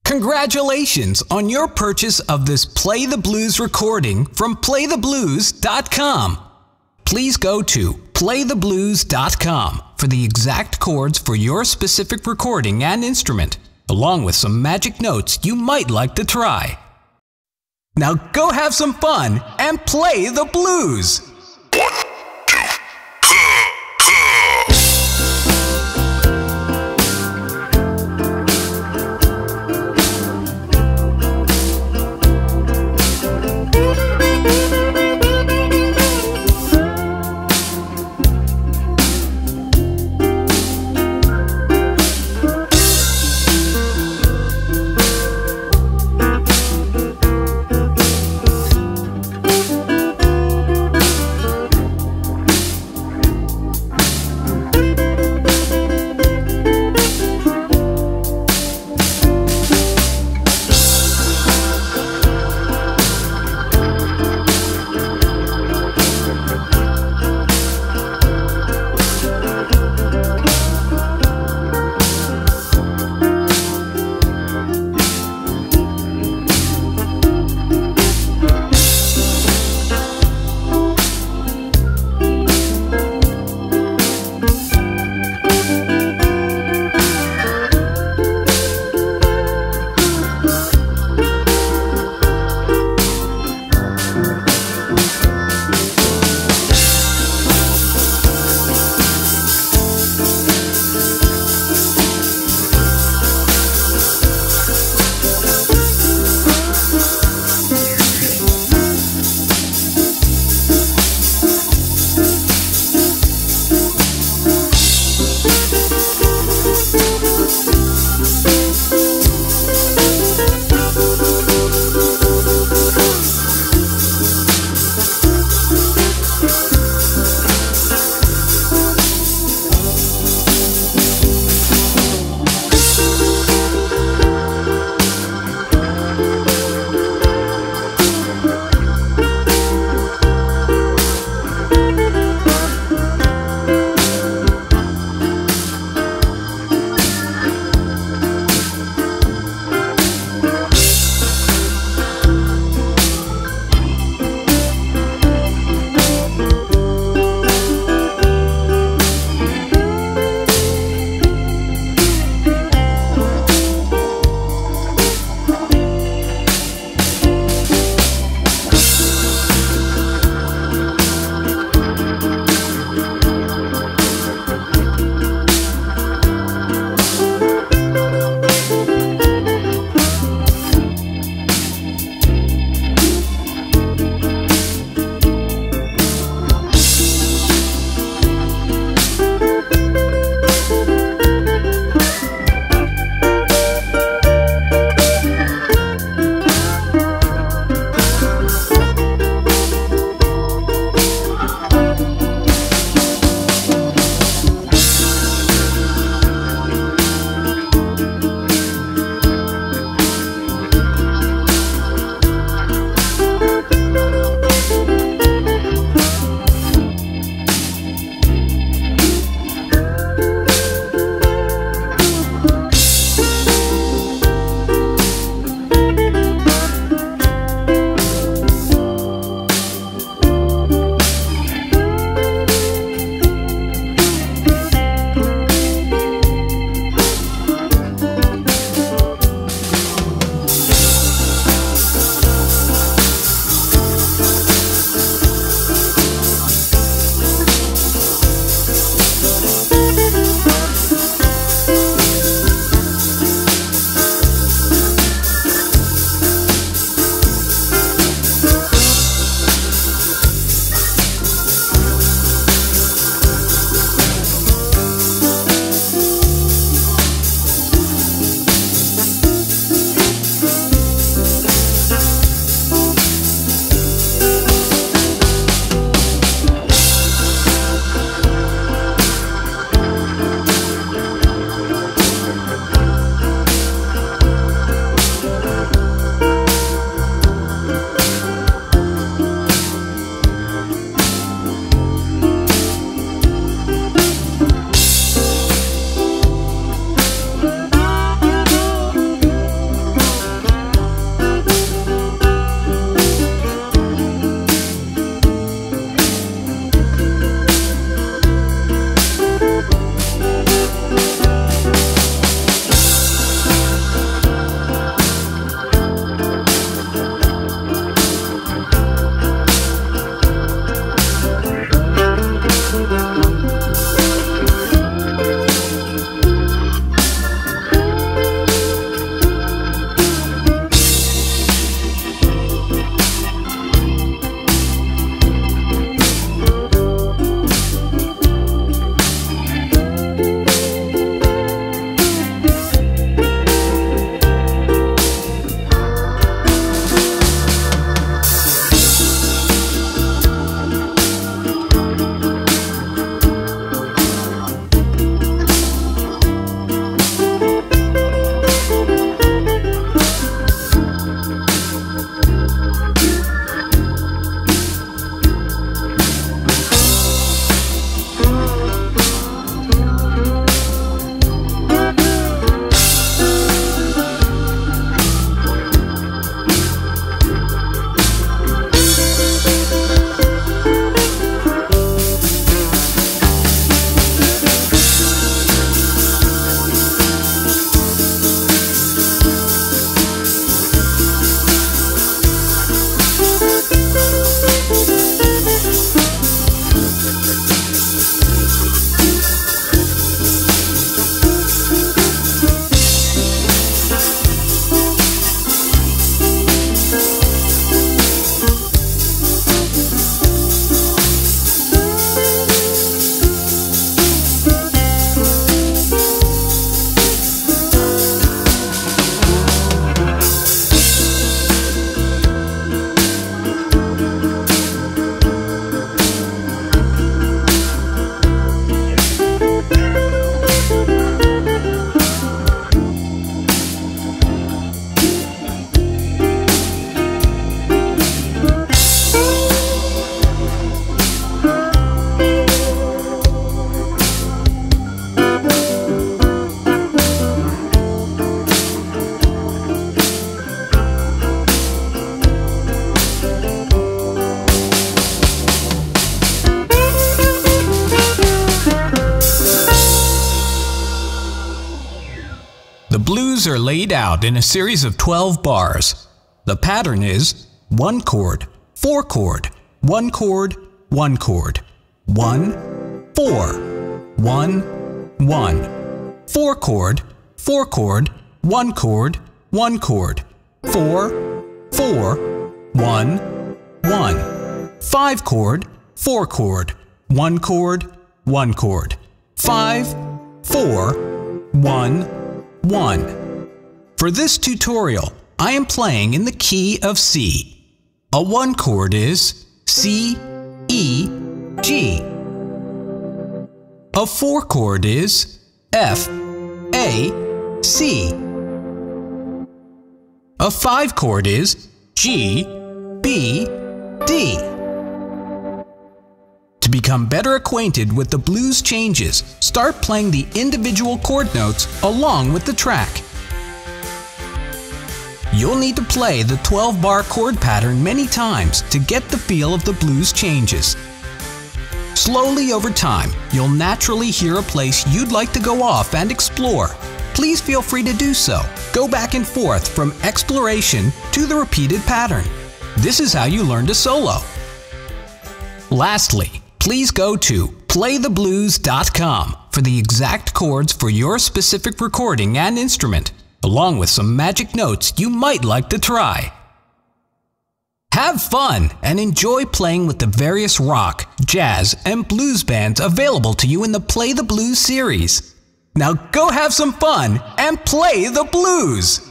Congratulations on your purchase of this Play the Blues recording from playtheblues.com. Please go to playtheblues.com for the exact chords for your specific recording and instrument, along with some magic notes you might like to try. Now go have some fun and play the blues! blues are laid out in a series of 12 bars. The pattern is 1 chord, 4 chord, 1 chord, 1 chord, 1, 4, 1, 1, 4 chord, 4 chord, 1 chord, 1 chord, 4, 4, 1, 1, 5 chord, 4 chord, 1 chord, 1 chord, 5, 4, 1, 1. For this tutorial, I am playing in the key of C. A 1 chord is C, E, G. A 4 chord is F, A, C. A 5 chord is G, B, D. To become better acquainted with the blues changes, start playing the individual chord notes along with the track. You'll need to play the 12-bar chord pattern many times to get the feel of the blues changes. Slowly over time, you'll naturally hear a place you'd like to go off and explore. Please feel free to do so. Go back and forth from exploration to the repeated pattern. This is how you learn to solo. Lastly, please go to playtheblues.com for the exact chords for your specific recording and instrument, along with some magic notes you might like to try. Have fun and enjoy playing with the various rock, jazz, and blues bands available to you in the Play the Blues series. Now go have some fun and play the blues!